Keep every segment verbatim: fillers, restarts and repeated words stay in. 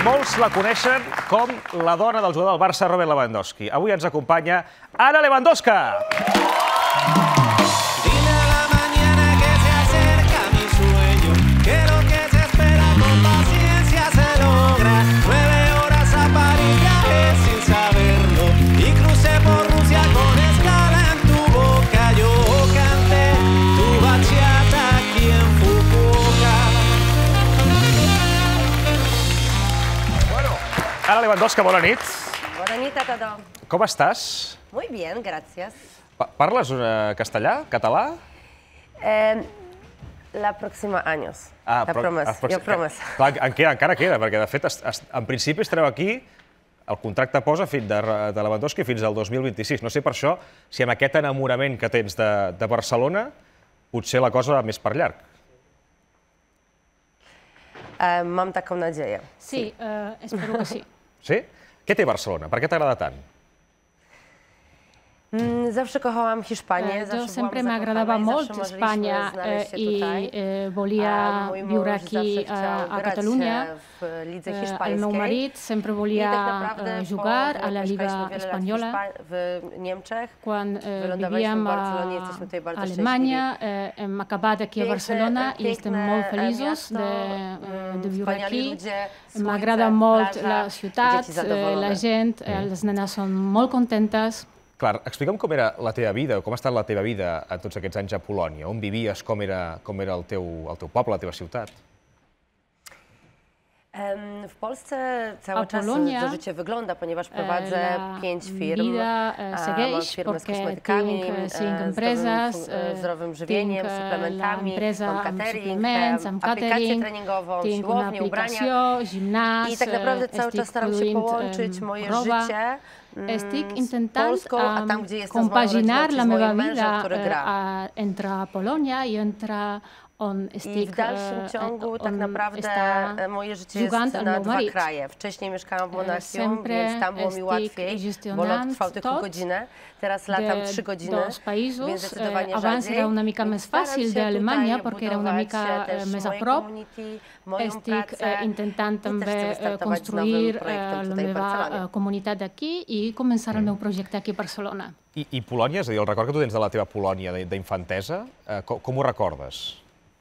Molts la coneixen com la dona del jugador del Barça, Robert Lewandowski. Avui ens acompanya Ana Lewandowska! Ana Lewandowska, bona nit. Bona nit a tothom. Com estàs? Muy bien, gracias. Parles castellà, català? La pròxima anys. La promesa, jo promesa. Encara queda, perquè de fet, en principi estareu aquí, el contracte posa de Lewandowski fins al dos mil vint-i-sis. No sé per això si amb aquest enamorament que tens de Barcelona potser la cosa va més per llarg. Mam taką nadzieję. Sí, espero que sí. Sí? Què té Barcelona? Per què t'agrada tant? Zawsze kochałam Hiszpanię. Jo sempre m'agradava molt Espanya i volia viure aquí a Catalunya. El meu marit sempre volia jugar a la Lliga Espanyola. Quan vivíem a Alemanya, hem acabat aquí a Barcelona i estem molt feliços de viure aquí. M'agrada molt la ciutat, la gent, les nenes són molt contentes. Clar, explica'm com era la teva vida, com ha estat la teva vida en tots aquests anys a Polònia. On vivies, com era el teu poble, la teva ciutat? W Polsce cały czas to życie wygląda, ponieważ prowadzę pięć firm. Mam firmę z kosmetykami, z zdrowym żywieniem, suplementami, mam catering, aplikację treningową, siłownię, ubrania. I tak naprawdę cały czas staram się połączyć moje życie z Polską, a tam, gdzie jestem z moją rodziną, czy z moim mężem, który gra. Entre Polònia i entre on estic, I w dalszym ciągu tak naprawdę moje życie jest na dwa kraje. Wcześniej mieszkałam w Monachium, więc tam było mi łatwiej, bo lot trwał tylko godzinę. Teraz latam trzy godziny, więc zdecydowanie abans rzadziej. era una mica més fàcil d'Alemanya perquè era una mica més a prop. Estic intentant també construir la meva comunitat aquí i començar el meu projecte aquí a Barcelona. I Polònia, és a dir, el record que tu tens de la teva Polònia d'infantesa, com ho recordes?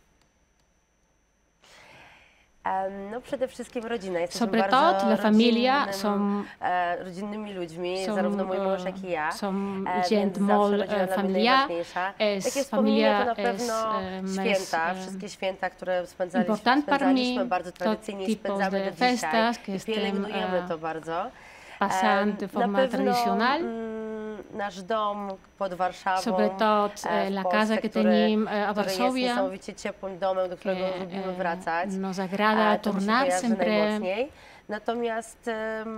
No przede wszystkim rodzina. Jesteśmy Sobretot la família, som rodzinnymi ludźmi, zarówno mój mąż, jak i ja. Som gent molt familiar. Takie wspomnienia to na pewno święta, wszystkie święta, które spędzaliśmy bardzo tradycyjnie i spędzamy do dzisiaj. I pielęgnujemy to bardzo. Passant de forma tradicional. Nasz dom pod Warszawą, sobretot la casa que tenim a Varsòvia, który jest niesamowicie ciepłym domem, do którego lubimy wracać. Nos agrada tornar sempre. Natomiast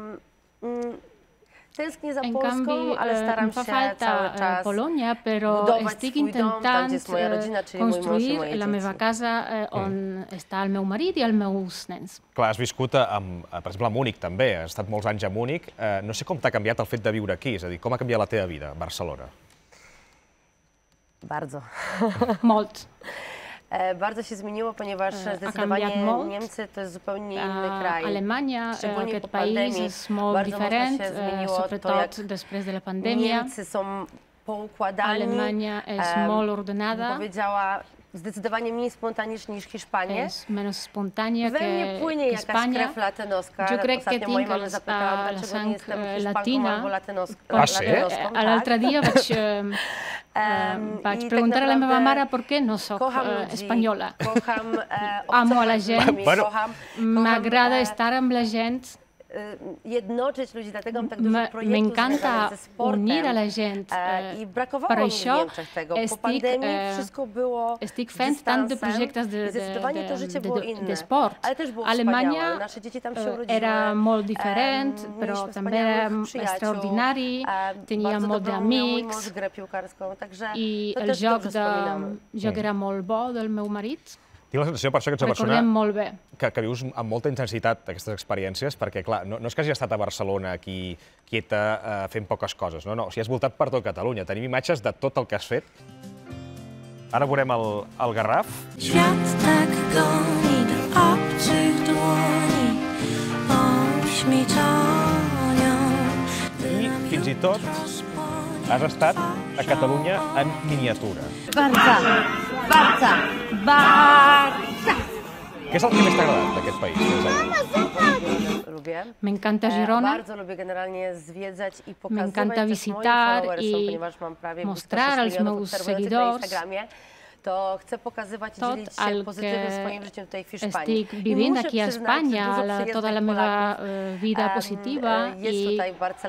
tęsknię za Polską, ale staram się cały czas Polònia, però estic intentant construir la meva casa on està el meu marit i els meus nens. Clar, has viscut, per exemple, a Múnich també, has estat molts anys a Múnich. No sé com t'ha canviat el fet de viure aquí, és a dir, com ha canviat la teva vida a Barcelona? Bardzo. Molt. Bardzo się zmieniło, ponieważ zdecydowanie Niemcy to jest zupełnie inny kraj. Alemanya, aquest país és molt diferent, sobretot després de la pandèmia. Niemcy są poukładani. Alemanya és molt ordenada. Powiedziała zdecydowanie mniej spontaniczna niż Hiszpania. És menys espontània que Hiszpania. We mnie płynie jakaś krew latynoska. Jo crec que tinc la sang latina. L'altre dia vaig Vaig preguntar a la meva mare per què no soc espanyola. Amo a la gent, m'agrada estar amb la gent. M'encanta unir a la gent. Per això estic fent tant de projectes d'esport. Alemanya era molt diferent, però també era extraordinari, tenia molt d'amics i el joc era molt bo del meu marit. Tinc la sensació, per això, que ets una persona que vius amb molta intensitat aquestes experiències, perquè, clar, no és que hagi estat a Barcelona aquí quieta fent poques coses, no, no, o sigui, has voltat per tot Catalunya. Tenim imatges de tot el que has fet. Ara veurem el Garraf. Świat tak goni do obcych dłoni. tot has estat a Catalunya en miniatura. Barça! Barça! Barça! Què és el que més t'ha agradat d'aquest país? Me encanta Girona, me encanta visitar i mostrar als meus seguidors tot el que estic vivint aquí a Espanya, tota la meva vida positiva, i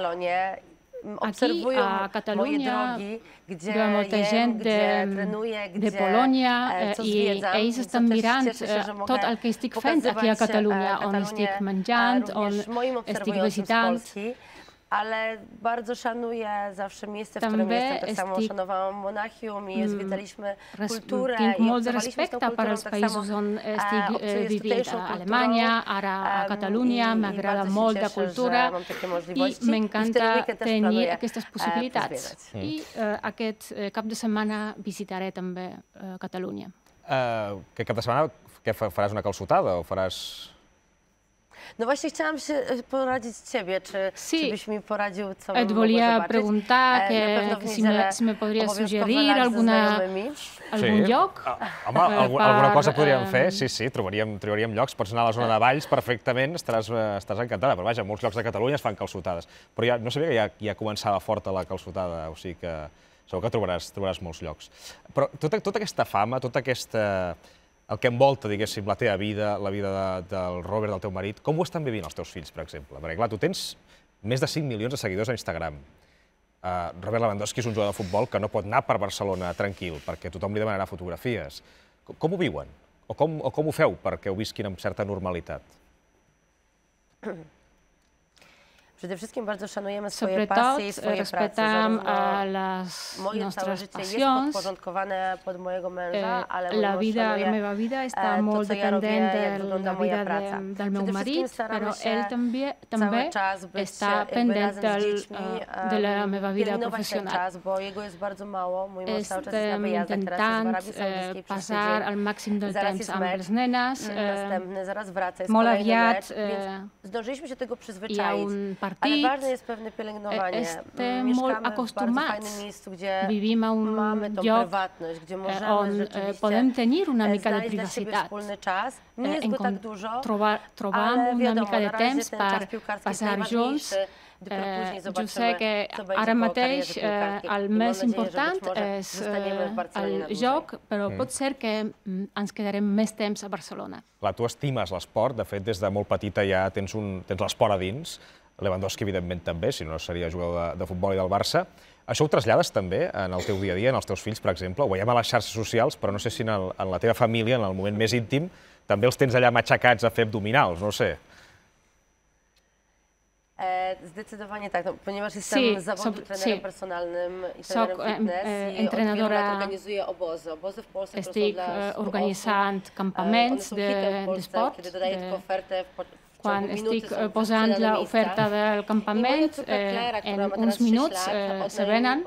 aquí a Catalunya hi ha molta gent de Polònia i ells estan mirant tot el que estic fent aquí a Catalunya, on estic menjant, on estic visitant. Ale bardzo szanuję zawsze miejsce, w którym jestem. Tak samo szanowałam Monachium i zwiedzaliśmy kulturę tinc molt de respecte per als països on estic vivint, a Alemanya, ara a Catalunya, m'agrada molt la cultura i m'encanta tenir aquestes possibilitats. I aquest cap de setmana visitaré també Catalunya. Aquest cap de setmana què faràs, una calçotada o faràs... No właśnie chciałam się poradzić Ciebie, czy, sí. czy byś mi poradził, co Et volia preguntar que, que si, me, si me podries suggerir alguna, algun sí. lloc. Home, alguna, alguna cosa podríem fer, sí, sí, trobaríem, trobaríem llocs. Pots anar a la zona de Valls perfectament, estaràs, estàs encantada. Però vaja, molts llocs de Catalunya es fan calçotades. Però ja, no sabia que ja, ja començava forta la calçotada, o sigui que segur que trobaràs, trobaràs molts llocs. Però tota, tota aquesta fama, tota aquesta... el que envolta, diguéssim, la teva vida, la vida de, del Robert, del teu marit, com ho estan vivint els teus fills, per exemple? Perquè, clar, tu tens més de cinc milions de seguidors a Instagram. Uh, Robert Lewandowski és un jugador de futbol que no pot anar per Barcelona tranquil, perquè tothom li demanarà fotografies. Com, com ho viuen? O com, o com ho feu perquè ho visquin amb certa normalitat? Przede wszystkim bardzo szanujemy swoje pasje i swoje prace. Moje całe życie jest podporządkowane pod mojego męża, ale la vida, la meva vida està molt dependent de la vida de, del meu marit, però ell també, també està pendent del, de la meva vida professional. Estem intentant passar el màxim del temps amb les nenes. Molt aviat hi ha un partit. Ale ważne jest pewne pielęgnowanie. Estem molt acostumats. Vivim a un lloc on podem tenir una mica de privacitat. Trobam una mica de temps per passar junts. Jo sé que ara mateix el més important és el joc, però pot ser que ens quedarem més temps a Barcelona. Clar, tu estimes l'esport, de fet, des de molt petita ja tens l'esport a dins. Lewandowski, evidentment, també, si no seria jugador de futbol i del Barça. Això ho trasllades també en el teu dia a dia, en els teus fills, per exemple? Ho veiem a les xarxes socials, però no sé si en la teva família, en el moment més íntim, també els tens allà matxacats a fer abdominals, no sé. Zdecydowanie tak, ponieważ jestem z zawodu trenerem personalnym i trenerem fitness i od wielu lat organizuję obozy. Obozy w Polsce to są dla organitzant campaments d'esport. Kiedy dodaję tylko ofertę quan estic posant l'oferta del campament, en uns minuts se venen,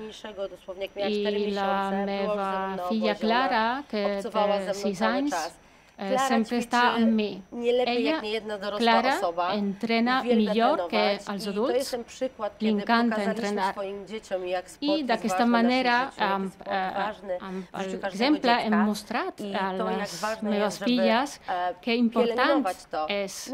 i la meva filla Clara, que té sis anys, sempre està amb mi. Ella, Clara, entrena millor que els adults, li encanta entrenar. I d'aquesta manera, amb l'exemple, hem mostrat a les meves filles que important és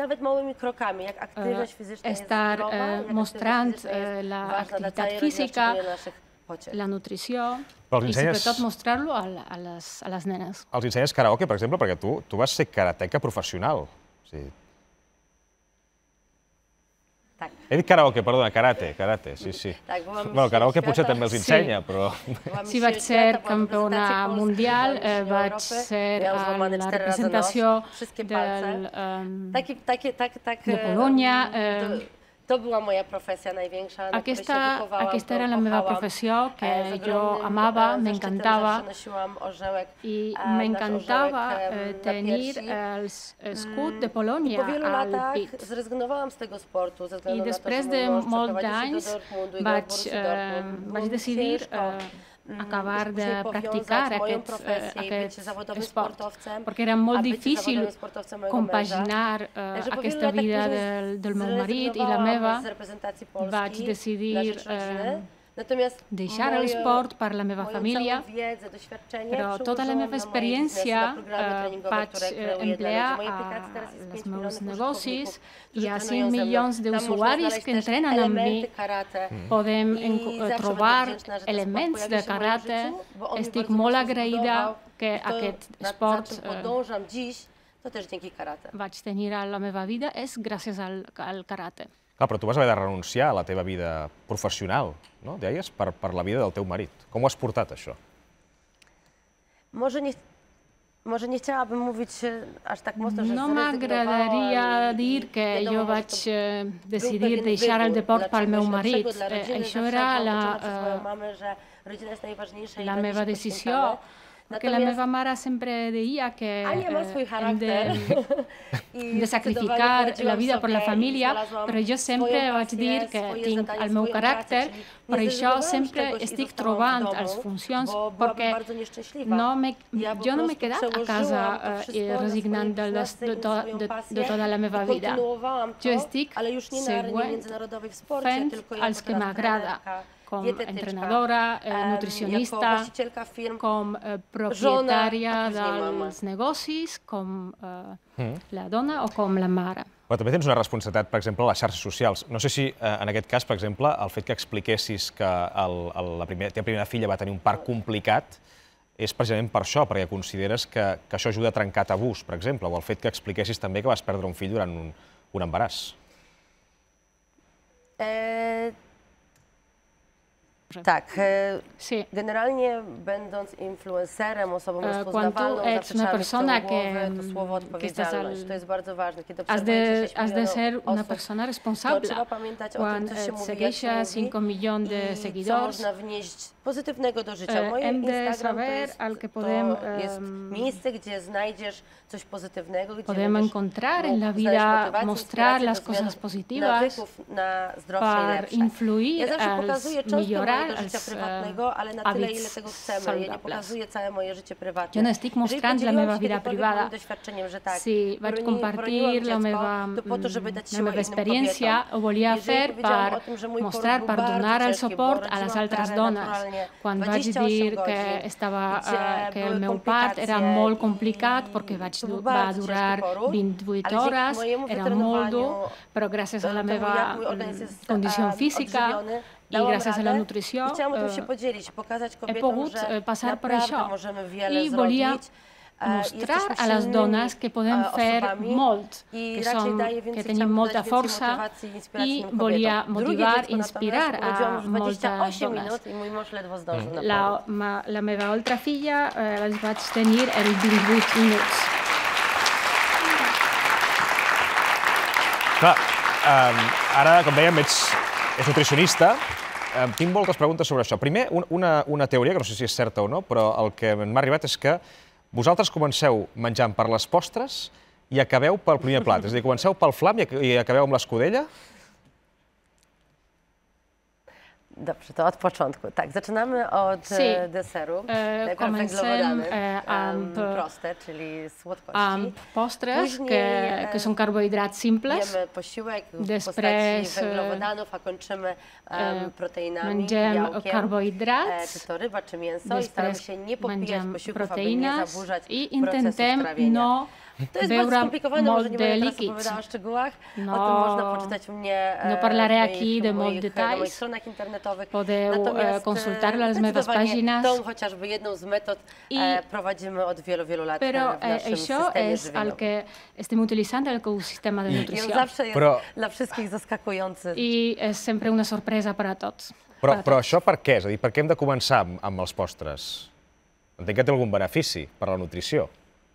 estar mostrant l'activitat física, la nutrició, i sobretot mostrar-lo a les nenes. Els ensenyes karaoke, per exemple, perquè tu vas ser karateca professional. He dit karaoke, perdona, karate, karate, sí, sí. Bueno, karaoke potser també els ensenya, però... Sí, vaig ser campiona mundial, vaig ser a la representació de Polònia. To była moja profesja największa, na której się wychowałam. Aquesta era la meva professió, que jo amava, m'encantava, i m'encantava tenir l'escut de Polònia al pit. I després de molts anys vaig decidir acabar de practicar aquest, aquest esport, perquè era molt difícil compaginar uh, aquesta vida del, del meu marit i la meva. Vaig decidir uh, deixar l'esport per la meva família, però tota la meva experiència uh, vaig uh, emplear als meus negocis. Hi ha cinc milions d'usuaris que entrenen amb mi. Podem trobar elements de karate. Estic molt agraïda que aquest esport vaig tenir a la meva vida és gràcies al, al karate. Clar, però tu vas haver de renunciar a la teva vida professional, no? Deies, per, per la vida del teu marit. Com ho has portat, això? Może nie, może nie chciałabym mówić aż tak mocno, że no m'agradaria dir que jo vaig eh, decidir deixar el deport pel meu marit. Eh, això era la, eh, la meva decisió. Perquè la meva mare sempre deia que eh, hem de, de sacrificar la vida per la família, però jo sempre vaig dir que tinc el meu caràcter, per això sempre estic trobant les funcions, perquè no me, jo no m'he quedat a casa eh, resignant de, les, de, to, de, de tota la meva vida. Jo estic següent fent els que m'agrada, com entrenadora, eh, nutricionista, com eh, propietària dels negocis, com eh, la dona o com la mare. Però també tens una responsabilitat, per exemple, a les xarxes socials. No sé si, eh, en aquest cas, per exemple, el fet que expliquessis que el, el, la primera, teva primera filla va tenir un part complicat és precisament per això, perquè consideres que, que això ajuda a trencar tabús, per exemple, o el fet que expliquessis també que vas perdre un fill durant un, un embaràs. Eh... Tak, sí. Generalnie będąc influencerem, osobą rozpoznawalną, zapraszamy w głowę to słowo odpowiedzialność. To jest bardzo ważne. Kiedy has de, has de ser una persona responsable. Quan segueixes cinc milions de seguidors, można wnieść pozytywnego do życia. Moje Instagram to jest, to jest miejsce, gdzie znajdziesz coś pozytywnego, gdzie podem encontrar en la vida, mostrar las cosas positivas per influir als millorar els hàbits saludables. Jo no estic mostrant la meva vida privada. Si vaig compartir la meva, la meva experiència, ho volia fer per mostrar, per donar el suport a les altres dones. Quan vaig dir que, estava, que el meu part era molt complicat perquè vaig, va durar vint-i-vuit hores, era molt dur, però gràcies a la meva condició física i gràcies a la nutrició he pogut passar per això. I volia mostrar a les dones que podem fer molt, que, som, que tenim molta força i volia motivar i inspirar a moltes dones. La, ma, la meva altra filla eh, els vaig tenir els vint-i-vuit minuts. Clar, um, ara, com dèiem, ets, ets nutricionista. Um, tinc moltes preguntes sobre això. Primer, una, una teoria, que no sé si és certa o no, però el que m'ha arribat és que vosaltres comenceu menjant per les postres i acabeu pel primer plat. És a dir, comenceu pel flam i acabeu amb l'escudella? Dobrze, to od początku. Tak, zaczynamy od sí. deseru. E, comencem e, amb, proste, czyli słodkości. Amb postres, Później, que, que són carbohidrats simples. Jemy posiłek w Després, postaci węglowodanów, a kończymy um, proteinami, mengem białkiem, carbohidrats. E, czy to ryba, czy mięso. I staramy się nie popijać posiłków, aby nie zaburzać i intentem no To jest bardzo skomplikowane, może nie będę teraz opowiadała o szczegółach. No, o tym można poczytać u mnie no parlaré aquí de moich, molt detalls. na moich stronach internetowych. Podeu consultar-lo a les meves pàgines. Tą chociażby jedną z metod I, prowadzimy od wielu, wielu lat però, w naszym això systemie és el que estem utilitzant el ecosistema de nutrició. I zawsze jest però, dla wszystkich zaskakujący. I és sempre una sorpresa per a tots. Però, però això per què? És a dir, per què hem de començar amb, amb els postres? Entenc que té algun benefici per a la nutrició.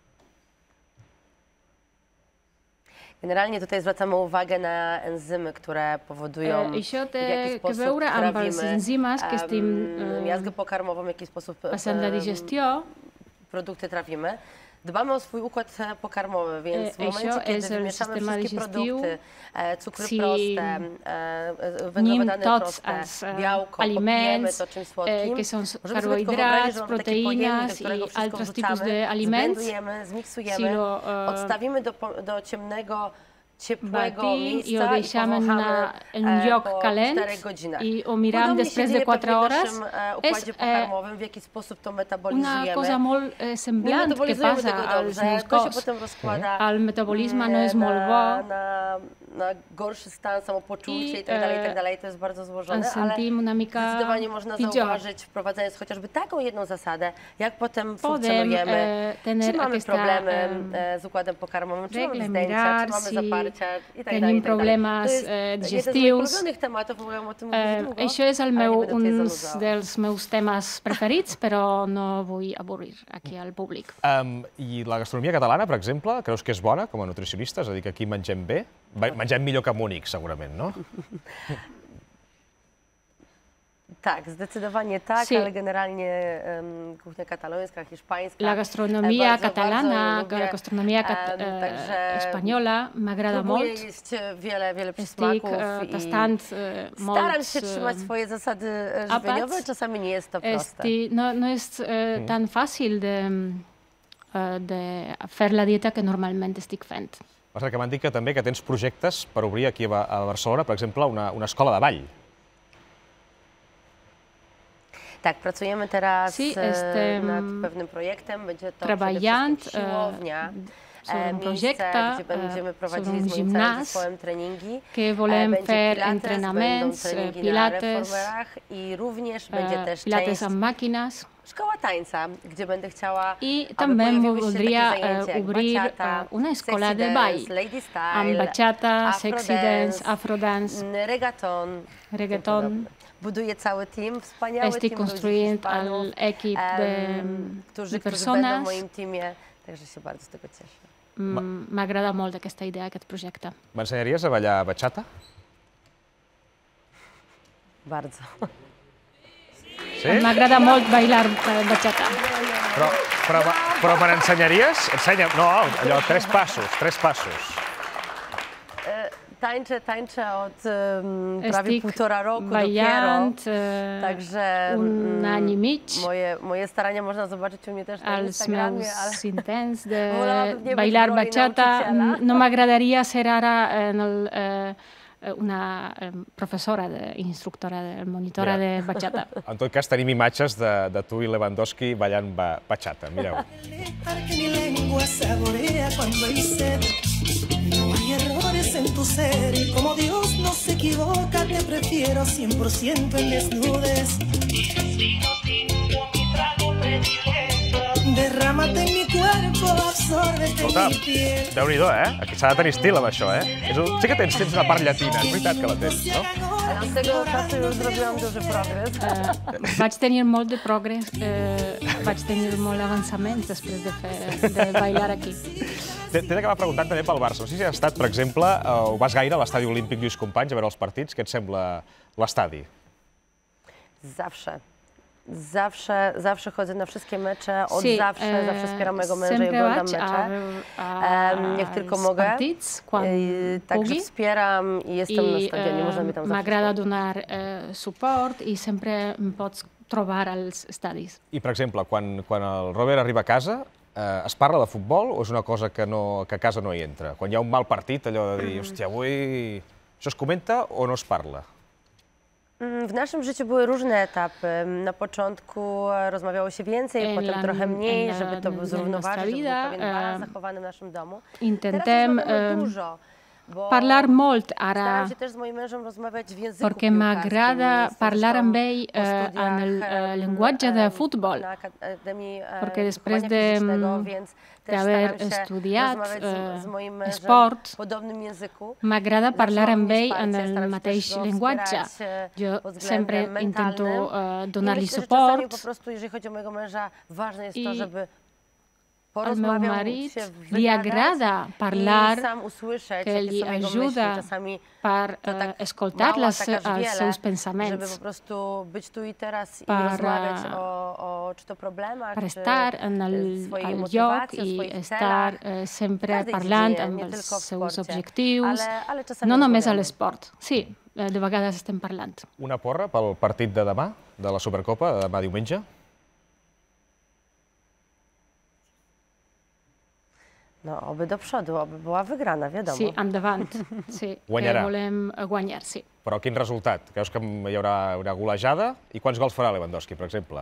Generalnie tutaj zwracamy uwagę na enzymy, które powodują, Això té w jaki sposób que veure amb els enzimes que estem um, miazgę pokarmową, w jaki sposób passant la digestió. produkty trawimy. dbamy o swój układ pokarmowy, więc w momencie, kiedy wymieszamy wszystkie produkty, cukry proste, węglowodany proste, białko, popijemy to czymś słodkim, możemy sobie tylko wyobrazić, że mamy taki pojemnik, do którego wszystko wrzucamy, zblendujemy, zmiksujemy, odstawimy do, do ciemnego, ciepłego miejsca i deixem na un lloc calent i ho mirem després de quatre hores. És w jaki sposób to metabolizujemy. Una cosa molt semblant que passa als meus cos. El metabolisme no és molt bo. Na gorszy stan, samopoczucie i tak dalej, i tak dalej. To jest bardzo złożone, ale zdecydowanie można zauważyć, wprowadzając chociażby taką jedną zasadę, jak potem funkcjonujemy, czy mamy problemy z układem pokarmowym, czy mamy zdjęcia, czy mamy zaparcia i tak dalej. Problemes digestius. Això és el meu, un dels meus temes preferits, però no vull avorrir aquí al públic. I la gastronomia catalana, per exemple, creus que és bona com a nutricionista? És a dir, que aquí mengem bé? Mengem millor que a Múnich, segurament, no? Tak, zdecydowanie tak, sí. Ale generalnie um, kuchnia katalońska, hiszpańska... La gastronomia bardzo, catalana, bardzo la gastronomia cat um, także espanyola m'agrada molt. Próbuję jeść wiele, wiele przysmaków Estic, tastant, i molt, staram się trzymać swoje zasady żywieniowe, czasami nie jest to proste. Esti, no, no és uh, mm. tan fàcil de, uh, de fer la dieta que normalment estic fent. Passa que m'han dit que també que tens projectes per obrir aquí a Barcelona, per exemple, una, una escola de ball. Tak, pracujemy teraz sí, nad pewnym projektem. Będzie to treballant siłownia, sobre un projecte, gdzie będziemy prowadzili un z moim całym zespołem treningi. Que volem fer entrenaments, pilates, i również będzie też pilates amb màquines. Szkoła tańca, gdzie będę chciała, I també voldria obrir una escola de ball amb bachata, sexy dance, afrodance, reggaeton. reggaeton. Buduję cały team, wspaniały Estic team construint l'equip de, którzy, de którzy będą w persones. moim teamie, także się bardzo z tego cieszę. M'agrada molt aquesta idea, aquest projecte. M'ensenyaries a ballar bachata? Bardzo. Sí? M'agrada molt bailar bachata. Però, però, però me n'ensenyaries? Ensenya'm, no, allò, tres passos, tres passos. Tańczę, tańczę od um, prawie półtora roku ballant, dopiero, także un any i mig. Moje, moje starania można zobaczyć u mnie też na Instagramie, ale... Els meus intents de bailar bachata. No m'agradaria ser ara en el, eh, una professora, de, instructora, de, monitora Mira. de bachata. En tot cas, tenim imatges de, de tu i Lewandowski ballant ba bachata. Mireu. No hay errores en tu ser y como Dios no se equivoca, te prefiero cien por ciento en desnudes. Derrámate en mi cuerpo, absórbete en mi piel. Déu-n'hi-do, eh? Aquí s'ha de tenir estil amb això, eh? És un... Sí que tens, tens una part llatina, és veritat que la tens, no? Od tego czasu już zrobiłam duży progres. Uh, vaig tenir molt de progrés, uh, vaig tenir molt avançaments després de, fer, de bailar aquí. T'he d'acabar preguntant també pel Barça. No sé si has estat, per exemple, o vas gaire a l'estadi olímpic Lluís Companys a veure els partits. Què et sembla l'estadi? Zawsze. Zawsze, zawsze chodzę na wszystkie mecze, od sí, zawsze, zawsze wspieram mojego męża i oglądam mecze, a, a, jak tylko mogę. Partits, I, także wspieram i jestem I, na stadionie, można mnie tam zawsze m'agrada donar eh, suport i sempre em pots trobar als estadis. I, per exemple, quan, quan el Robert arriba a casa, eh, es parla de futbol o és una cosa que, no, que a casa no hi entra? Quan hi ha un mal partit, allò de dir, mm. hòstia, avui... Això es comenta o no es parla? W naszym życiu były różne etapy. Na początku rozmawiało się więcej, en potem la, trochę mniej, żeby to zrównoważyć, żeby był pewien balans zachowany w naszym domu. Intentem Teraz już dużo. Parlar molt ara, staram się też z moim mężem rozmawiać w języku perquè m'agrada parlar amb ell eh, en el eh, llenguatge de futbol, perquè després de d'haver estudiat eh, esport, m'agrada parlar amb ell en el mateix llenguatge. Jo sempre intento eh, donar-li suport i al meu marit li agrada parlar, que li ajuda per uh, escoltar les, els seus pensaments, per uh, per estar en el lloc i estar sempre parlant amb els seus objectius, no només a l'esport. Sí, de vegades estem parlant. Una porra pel partit de demà, de la Supercopa, de demà diumenge? No, oby do przodu, oby była wygrana, wiadomo. Sí, endavant. Sí, guanyarà. Que volem guanyar, sí. Però quin resultat? Creus que hi haurà una golejada? I quants gols farà Lewandowski, per exemple?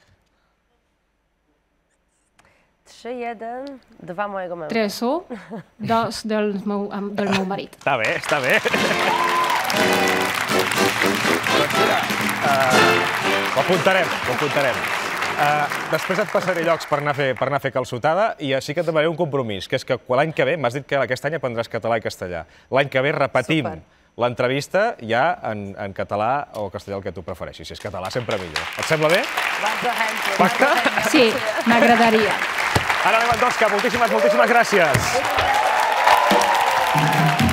trzy jeden, dwa mojego męża. tres u, dos del meu, del meu marit. Està bé, està bé. Doncs mira, uh, ho apuntarem, ho apuntarem. Uh, després et passaré llocs per anar, a fer, per anar a fer calçotada i sí que et demanaré un compromís, que és que l'any que ve, m'has dit que aquest any aprendràs català i castellà. L'any que ve repetim l'entrevista ja en, en català o castellà, el que tu prefereixis. Si és català, sempre millor. Et sembla bé? Pacte? Sí, m'agradaria. Anna Lewandowska, moltíssimes, moltíssimes gràcies.